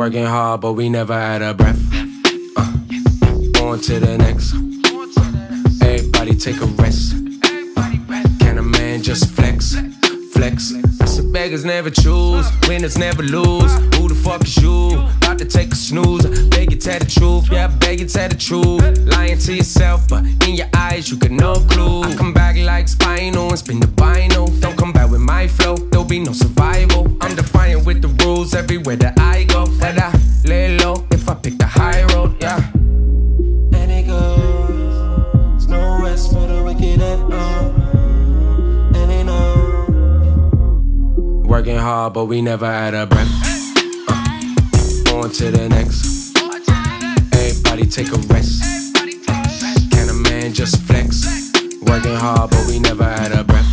Working hard, but we never out of breath. On to the next. Everybody take a rest. Can a man just flex? Flex. I said beggars never choose, winners never lose. Who the fuck is you? About to take a snooze. I beg you tell the truth, yeah, I beg you tell the truth. Lying to yourself, but in your eyes you got no clue. I come back like Spinal and spin the vinyl. Don't come back with my flow, there'll be no survival. I'm defiant with the rules everywhere that I go. But I lay low if I pick the high road, yeah. And it goes, there's no rest for the wicked at all. And they know working hard, but we never out of breath. On to the next. Everybody take a rest. Can a man just flex? Working hard, but we never out of breath.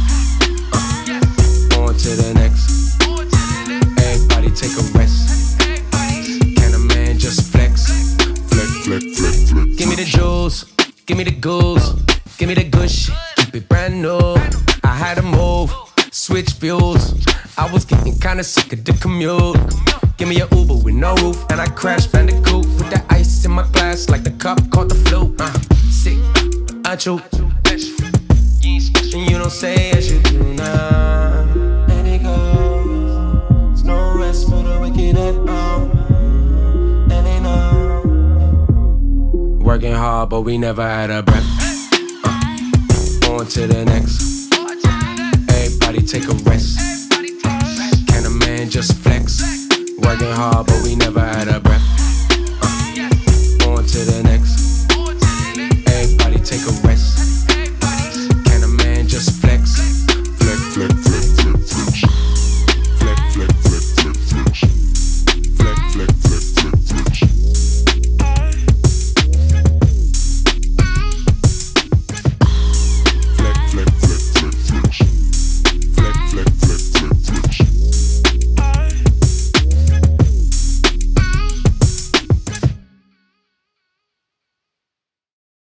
On to the next. Everybody take a rest. Can a man just flex? Flex, flex, flex, flex. Give me the juice, give me the goose, give me the good shit, keep it brand new. I had to move, switch fuels. I was getting kinda sick of the commute. Give me a Uber with no roof, and I crash Bandicoot with the ice in my glass like the cup caught the flu. Sick, I choke. And you don't say as you do now. and it goes, there's no rest for the wicked at all. And they know Working hard, but we never out of breath. On to the next. Everybody take a rest. Can a man just flex? Working hard, but we never